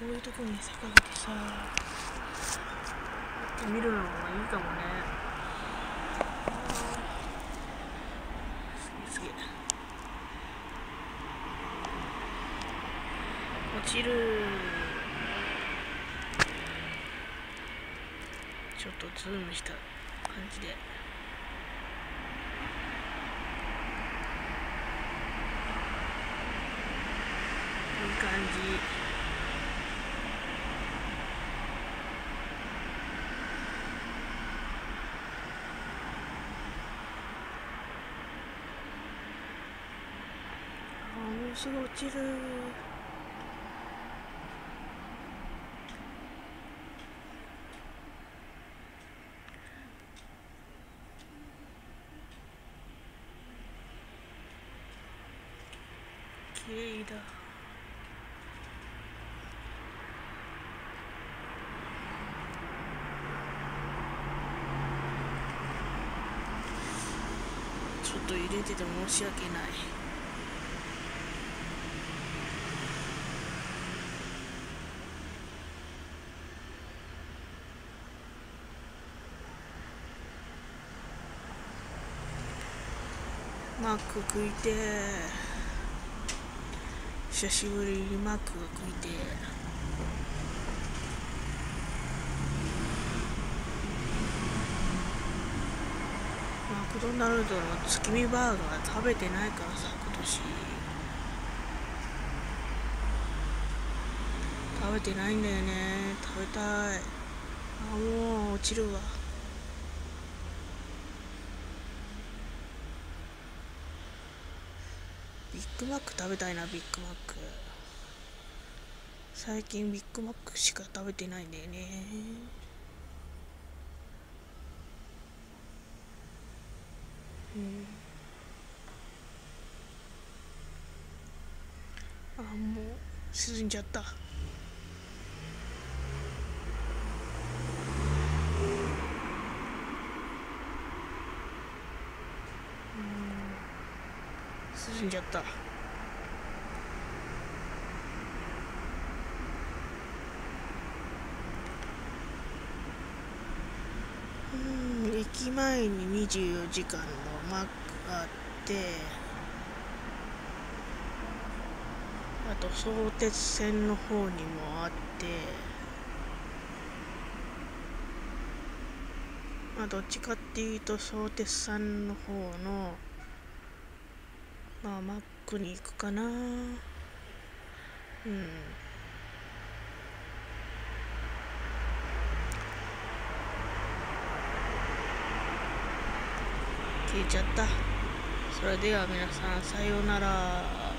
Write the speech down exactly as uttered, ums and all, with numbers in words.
こういうとこに坂がてさ、見るのがいいかもね。すげえすげえ。落ちる。ちょっとズームした感じで。いい感じ。あ、もうすぐ落ちる。綺麗だ。ちょっと入れてて申し訳ない。マック食いてー。久しぶりにマックが食いてー。マクドナルドの月見バーガー食べてないからさ、今年食べてないんだよね。食べたい。あ、もう落ちるわ。ビッグマック食べたいな。ビッグマック最近ビッグマックしか食べてないんだよね。うん、あ、もう沈んじゃった。沈んじゃった。うん、駅前ににじゅうよじかんのマックがあって、あと相鉄線の方にもあって、まあどっちかっていうと相鉄さんの方のまあマックに行くかな。うん。消えちゃった。それでは皆さん、さようなら。